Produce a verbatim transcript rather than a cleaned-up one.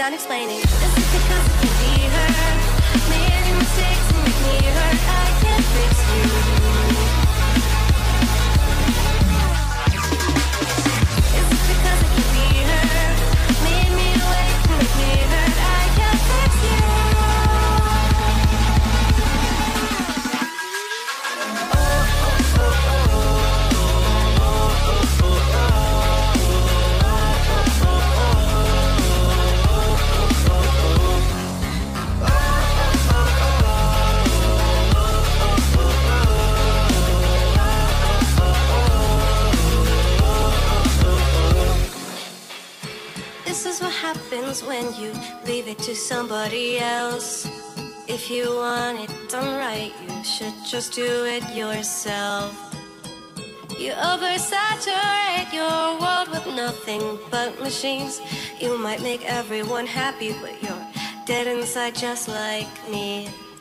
done explaining. This is because it can be hurt. Making mistakes and make me hurt. I can't fix you. Is it because it can be hurt? Made me awake and make me hurt. I can't fix you. This is what happens when you leave it to somebody else. If you want it done right, you should just do it yourself. You oversaturate your world with nothing but machines. You might make everyone happy, but you're dead inside just like me.